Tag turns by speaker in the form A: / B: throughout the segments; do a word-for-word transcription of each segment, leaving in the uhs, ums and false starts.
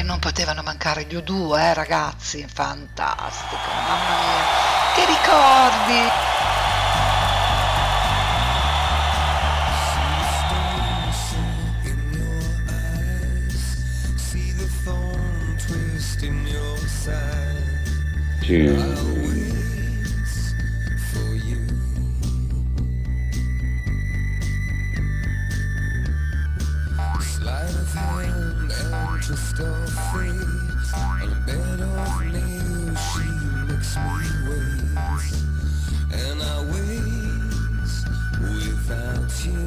A: non potevano mancare gli U due, eh ragazzi, fantastico, mamma mia, che ricordi!
B: Just a face on a bed of nails, she makes me wait, and I wait without you,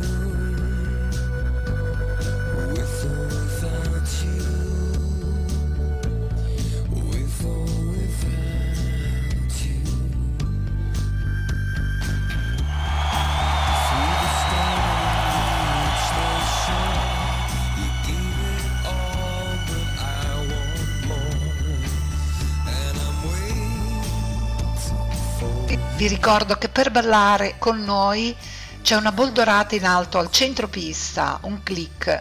B: with or without you, with or without you. Through the storm, reach the shore, you gave it all, but I want more, and I'm waiting for.
A: Vi ricordo che per ballare con noi c'è una boldorata in alto al centro pista, un click.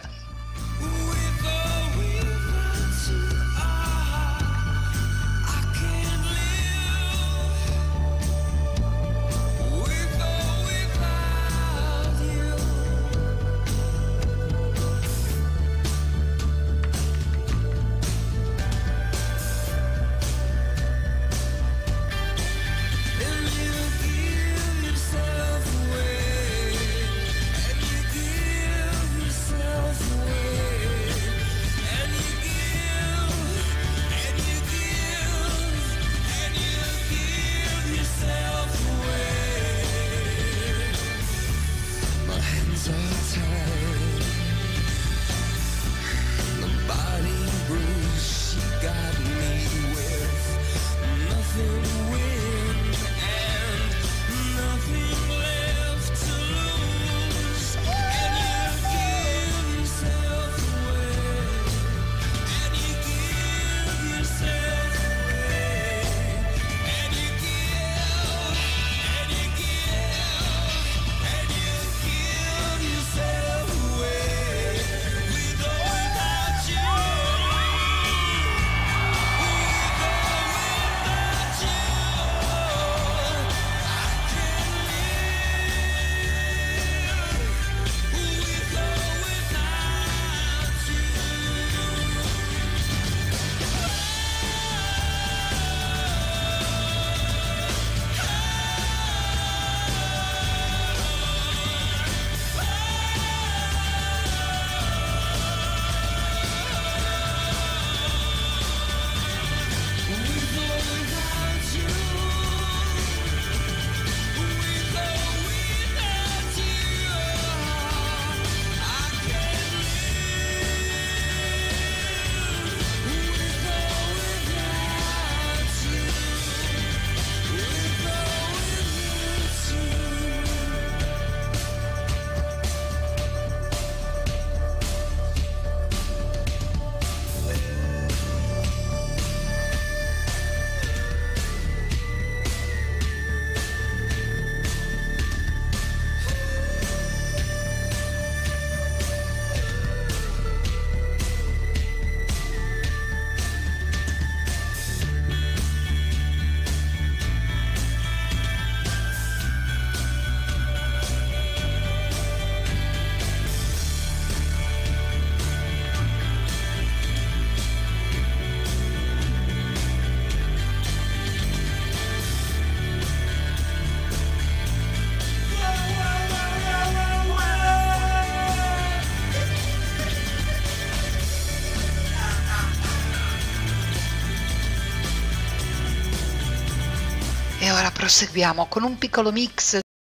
A: E ora proseguiamo con un piccolo mix